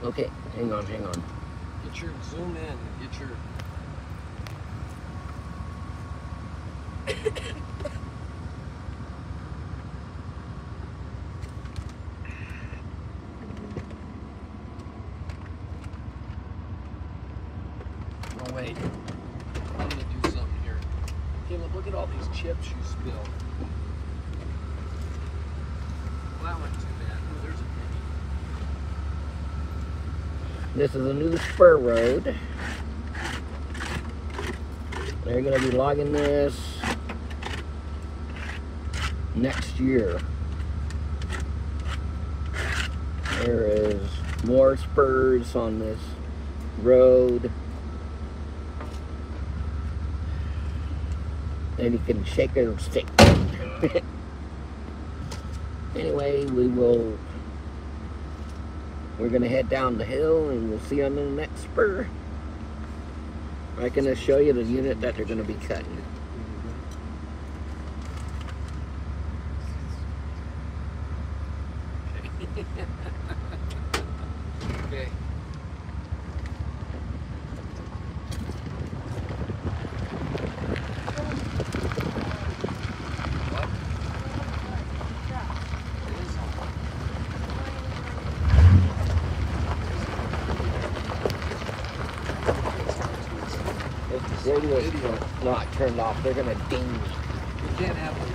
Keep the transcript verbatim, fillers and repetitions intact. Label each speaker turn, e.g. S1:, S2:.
S1: Okay, hang on, hang on.
S2: Get your zoom in. Get your. Oh wait, I'm gonna do something here. Caleb, look at all these chips you spilled. Well, that wasn't too bad. Oh, there's a penny.
S1: This is a new spur road. They're going to be logging this next year. There is more spurs on this road. And you can shake it or stick. Anyway, we will, we're going to head down the hill and we'll see you on the next spur. I'm going to show you the unit that they're going to be cutting.
S2: Okay.
S1: If the radio's not turned off, they're going to ding me.
S2: You can't have